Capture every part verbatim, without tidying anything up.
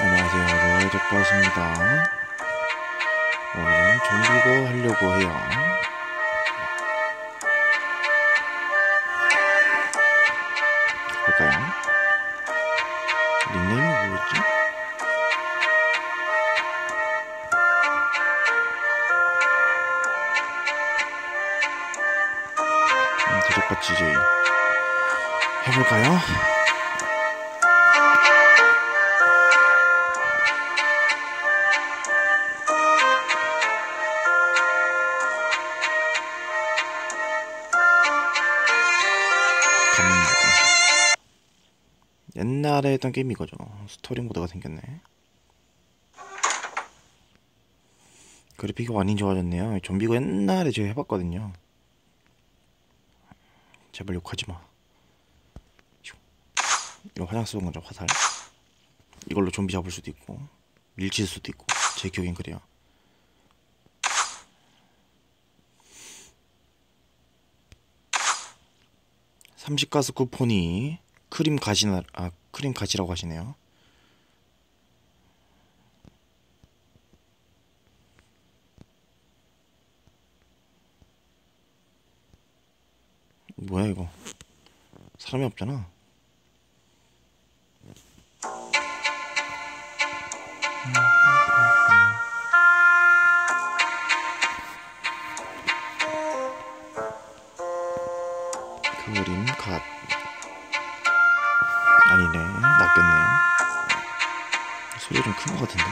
안녕하세요, 롤제빠입니다. 오늘은 좀비고 하려고 해요. 할까요? 닉네임이 뭐였지? 음, 대적바 지제이 해볼까요? 옛날에 했던 게임 이거죠. 스토리 모드가 생겼네. 그래픽이 많이 좋아졌네요. 좀비고 옛날에 제가 해봤거든요. 제발 욕하지마. 이거 화장 쓰는 거죠, 화살. 이걸로 좀비 잡을 수도 있고 밀칠 수도 있고, 제 기억엔 그래요. 삼십 가스 쿠폰이 크림 가시나, 아, 크림 가시라고 하시네요. 뭐야 이거? 사람이 없잖아. 그림 갓. 아니네, 낚였네요. 소리가 좀 큰 것 같은데.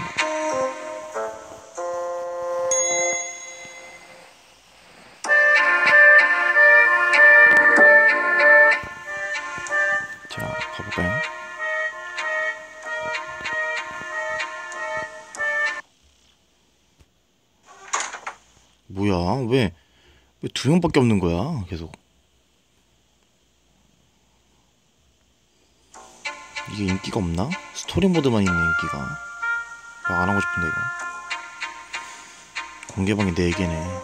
자, 가볼까요? 뭐야, 왜, 왜 두 명밖에 없는 거야, 계속. 이게 인기가 없나? 스토리 모드만 있네, 인기가. 막 안 하고 싶은데, 이거. 공개방이 네 개네.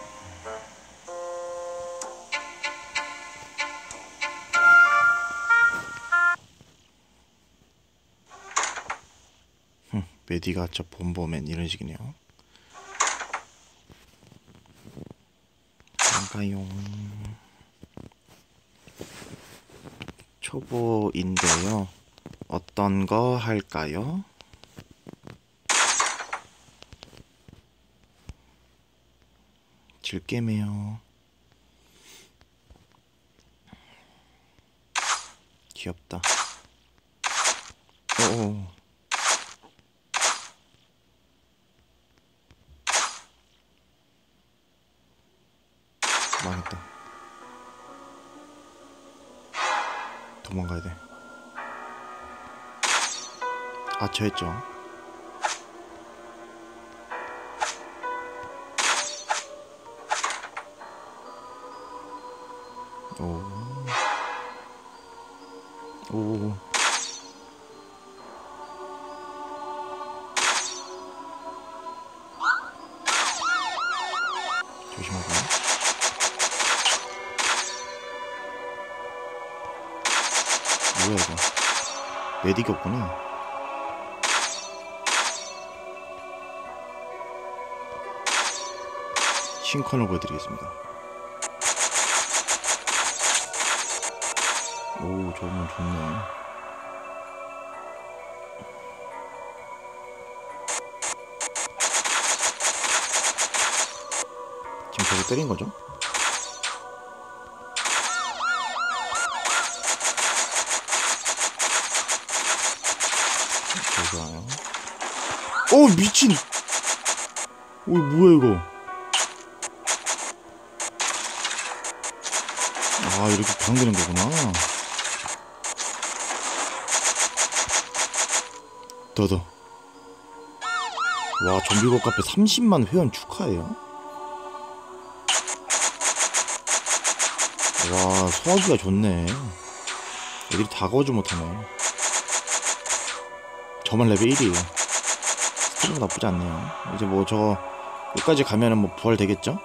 흠, 메디가 저 bomberman 이런 식이네요. 잠깐요. 초보인데요. 어떤 거 할까요? 질게매요. 귀엽다. 오오. 망했다. 도망가야 돼. 아, 저 했죠. 오. 오. 조심하고. 뭐야 이거? 메딕이 없구나. 싱컨을 보여드리겠습니다. 오, 저거는 좋네. 지금 저거 때린 거죠? 좋아요. 오, 미친! 오, 뭐야 이거? 아, 이렇게 강되는 거구나. 더더. 와, 좀비고 카페 삼십만 회원 축하해요. 와, 소화기가 좋네. 애들이 다 거주 못하네. 저만 레벨 일이에요. 스킬도 나쁘지 않네요. 이제 뭐 저 끝까지 가면은 뭐 부활 되겠죠?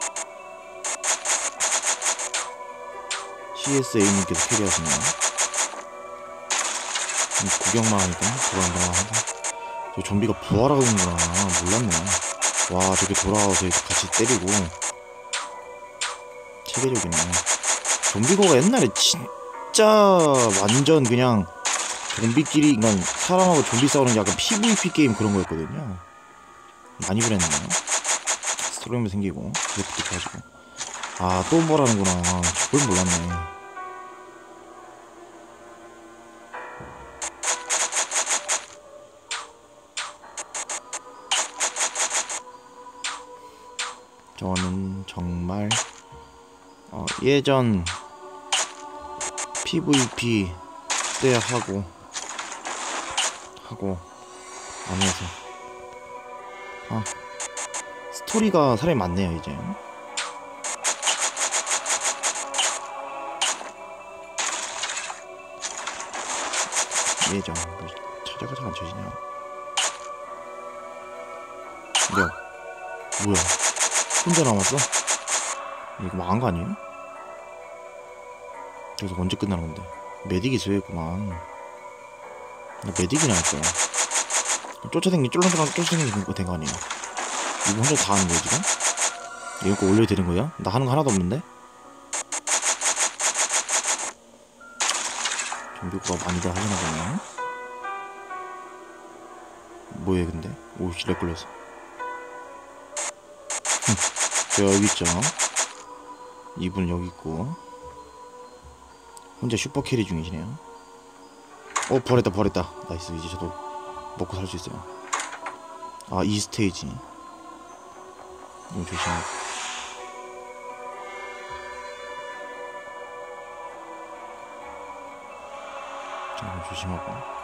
씨에스에이님께서 캐리하시네요. 구경만 하니까 돌아간다고 하고. 저 좀비가 부활하는구나. 몰랐네. 와, 저게 돌아와서 같이 때리고. 체계적이네. 좀비고가 옛날에 진짜 완전 그냥 좀비끼리, 그러니까 사람하고 좀비 싸우는 약간 피브이피 게임 그런 거였거든요. 많이 그랬네요. 스토리도 생기고 그래픽도 좋아지고. 아, 또 뭐라는구나. 저걸 몰랐네. 저는 정말 어, 예전 피브이피 때 하고 하고 안 해서 아, 스토리가 사람이 많네요 이제. 예전 찾아가 잘 안 쳐지냐. 야, 뭐야, 혼자 남았어? 이거 망한 거 아니에요? 그래서 언제 끝나는 건데? 메딕이 수였구만. 나 메딕이나 할 거야. 쫓아다니기 쫄랑쫄랑 쫓아다니는 거 된 거 아니야? 이거 혼자 다 하는 거야 지금? 이거 거 올려야 되는 거야? 나 하는 거 하나도 없는데? 좀비가 많이들 하시나 보네. 뭐해 근데? 오씨, 렉 걸렸어. 저 여기 있죠. 이분 여기 있고 혼자 슈퍼캐리 중이시네요. 어, 부활했다 부활했다. 나이스. 이제 저도 먹고 살 수 있어요. 아, 이 스테이지 이거 조심하고. 자, 조심하고.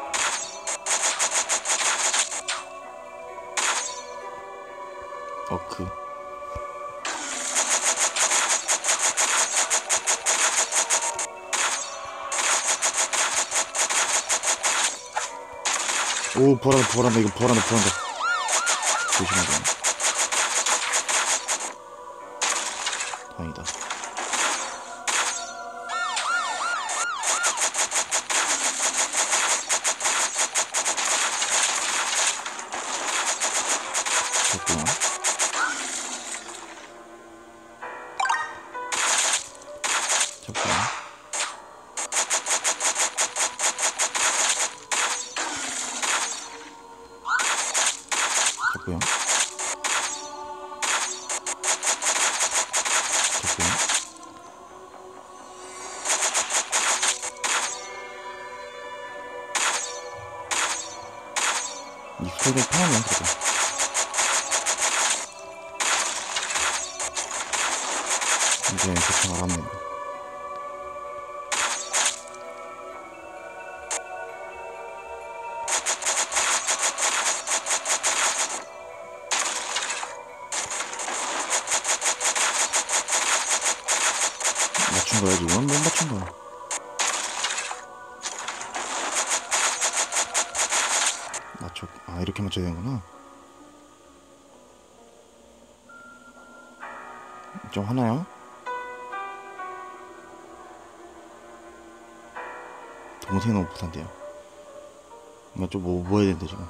어크. 오, 부활한다 부활한다. 이거 부활한다 부활한다. 조심하고. 다행이다. 됐구나. 잡구나. 됐고요. 됐고요. 이 소리 편하네 그래도. 이제 대충 알았네요. 맞춘 거야 지금? 못 맞춘 거야. 맞춰. 아, 이렇게 맞춰야 되는구나. 좀 하나요? 동생이 너무 부산데요. 이거 좀 뭐, 뭐 해야 되는데 지금.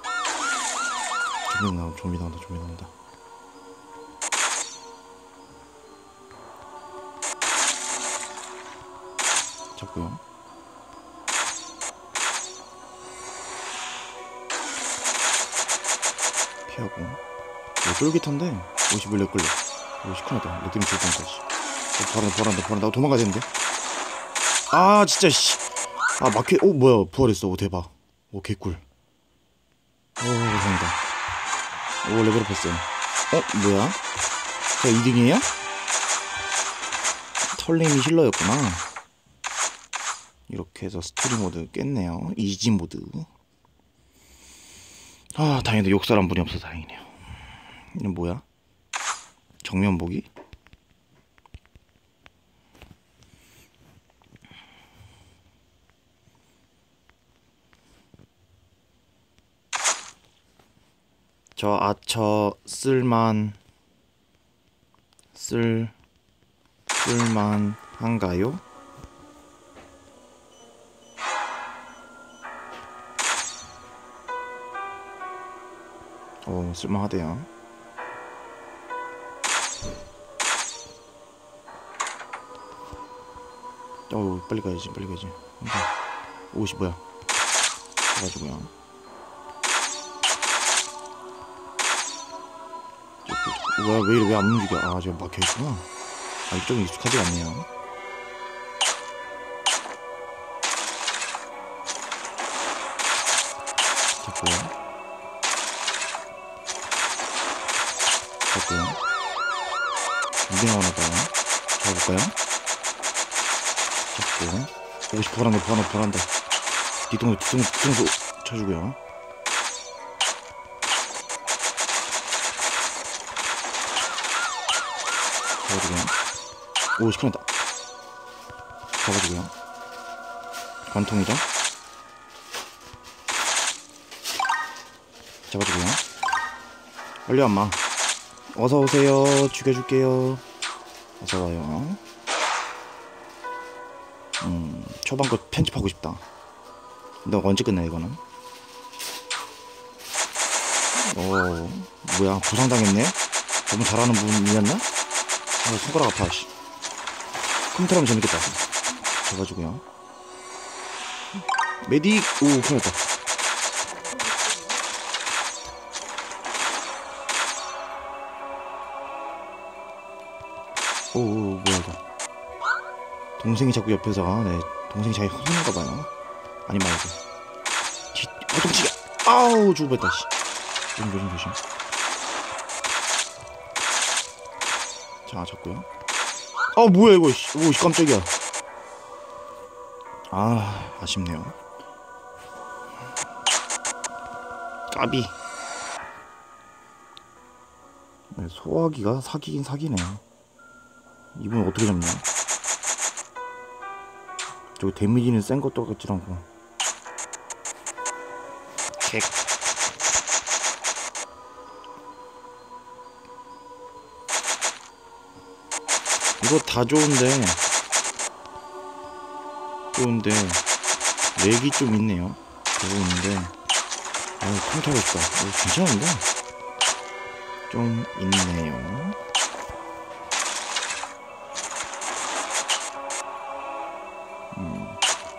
좀비 나온다 좀비 나온다 좀비 나온다. 잡고요. 피하고. 이거 쫄깃한데 오십일 렉 걸려. 이거 시큰하다. 렉 때문에 죽을 뻔했다. 부활한다 부활한다 부활한다. 도망가야 되는데. 아, 진짜 씨. 아, 막혀. 오, 뭐야, 부활했어. 오, 대박. 오, 개꿀. 오, 감사합니다. 오, 레벨업했어요. 어, 뭐야? 제가 이 등이에요? 털님이 힐러였구나. 이렇게 해서 스토리 모드 깼네요. 이지 모드. 아, 다행히도 욕설 한 분이 없어서 다행이네요. 이건 뭐야? 정면 보기? 저 아처 쓸만 쓸 쓸만한가요? 어, 쓸만하대요. 어우, 빨리 가야지, 빨리 가야지. 옷이 뭐야? 해가지고요. 뭐야, 왜 이래, 왜 안 움직여? 아, 지금 막혀있구나. 아, 이쪽은 익숙하지 않네요. 됐고요. 됐고요. 이게 나오나봐요. 잡아볼까요? 잡고. 오고 싶어 하는 거 보완한다, 보완한다. 뒤통수, 뒤통수, 뒤통수 쳐주고요. 잡아주고요. 오, 시원하다. 잡아주고요. 관통이죠? 잡아주고요. 빨리 엄마. 어서오세요. 죽여줄게요. 어서와요. 음, 초반 거 편집하고 싶다. 너 언제 끝나 이거는? 오, 뭐야, 부상당했네? 너무 잘하는 분이었나? 아, 손가락 아파, 씨. 컴퓨터라면 재밌겠다. 잡아주고요. 메딕! 오, 큰일 났다. 오, 오, 뭐야, 이거. 동생이 자꾸 옆에서, 네, 동생이 자기 혼인가봐요. 아니 말고. 뒤, 어, 동치게! 아우, 죽을 뻔했다, 씨. 조심, 조심, 조심. 자, 잡고요. 아, 뭐야, 이거, 씨. 오, 깜짝이야. 아, 아쉽네요. 까비. 네, 소화기가 사기긴 사기네요. 이분 어떻게 잡냐? 저기 데미지는 센 것도 같지 않고. 객. 이거 다 좋은데 좋은데 렉이 좀 있네요. 그거 있는데 아유, 컴퓨터가 있다. 어, 괜찮은데 좀 있네요. 음.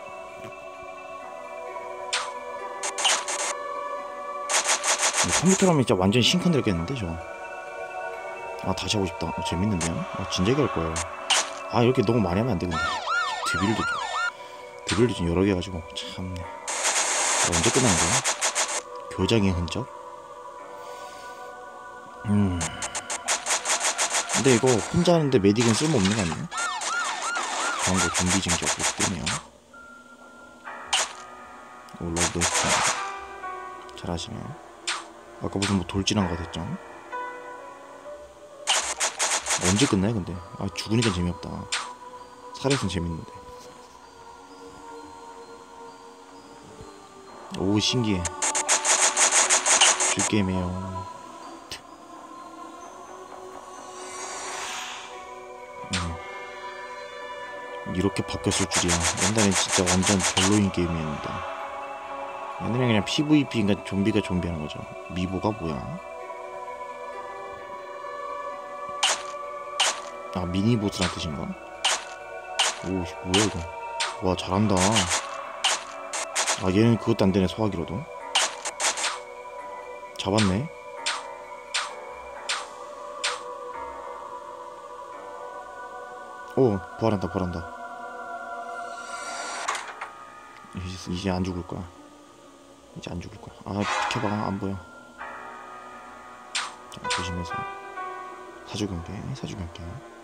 컴퓨터라면 진짜 완전 싱크되겠는데 저. 아, 다시 하고 싶다. 어, 재밌는데요? 아, 진작에 할 거예요. 아, 이렇게 너무 많이 하면 안 되겠네. 드빌도 좀 드빌도 좀 여러 개 가지고 참네. 아, 언제 끝나는 거야? 교장의 흔적? 음. 근데 이거 혼자 하는데 메딕은 쓸모없는 거 아니에요? 광고 좀비 징적 그렇기 때문에요. 오, 러브 했죠. 잘하시네. 아까 무슨 뭐 돌진한 거 같았죠? 언제 끝나요 근데? 아, 죽으니까 재미없다. 살아있으면 재밌는데. 오, 신기해. 줄게임이에요. 음. 이렇게 바뀌었을 줄이야. 옛날엔 진짜 완전 별로인 게임이었는데. 옛날엔 그냥 피브이피인가 좀비가 좀비하는 거죠. 미보가 뭐야? 아, 미니보스란 뜻인가? 오, 뭐야 이거. 와, 잘한다. 아, 얘는 그것도 안되네. 소화기로도 잡았네. 오, 부활한다 부활한다. 이제, 이제 안 죽을 거야. 이제 안 죽을 거야. 아, 비켜봐. 안 보여. 자, 조심해서 사주경계 사주경계.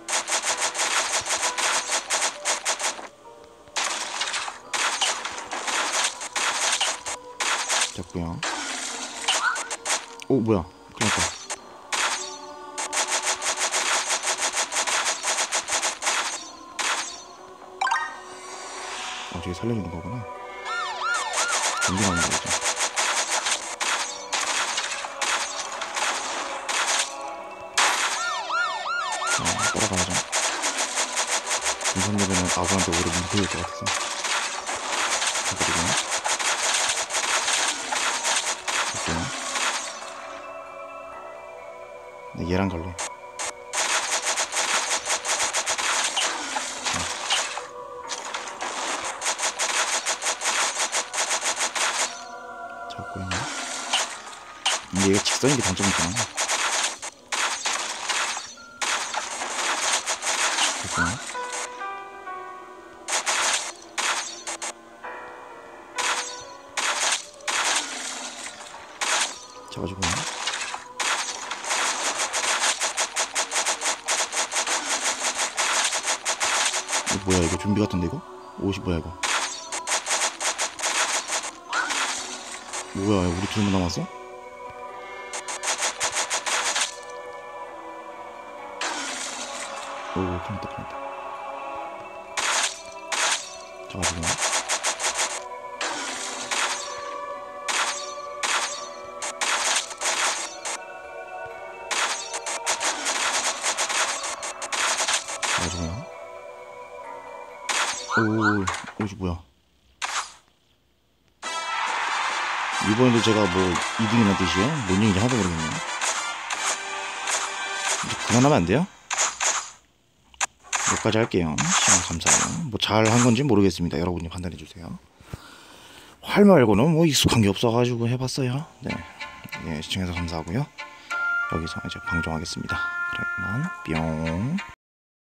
잡고요. 오, 뭐야, 큰일났다. 아, 저기 살려주는 거구나. 전기 나오는 거죠. 어, 따라가야죠. 인선되면은 아군한테 오히려 문제일 것 같아서. 그리고 얘랑 갈래. 잡고 있네. 얘가 직선인 게 단점이구나. 됐구나. 잡아주고. 이거 뭐야, 이거 좀비 같은데 이거? 옷이 뭐야 이거? 뭐야, 우리 둘만 남았어? 오, 큰일났다, 큰일났다. 잡아주고. 잡아주고. 오, 옷이 뭐야? 이번에도 제가 뭐 이 등이란 뜻이에요? 뭔 얘기인지 하나도 모르겠네. 이제 그만하면 안 돼요? 여기까지 할게요. 시청 감사해요. 뭐 잘한 건지 모르겠습니다. 여러분이 판단해 주세요. 활 말고는 뭐 익숙한 게 없어가지고 해봤어요. 네, 예, 시청해서 감사하고요. 여기서 이제 방종하겠습니다. 그러면 뿅.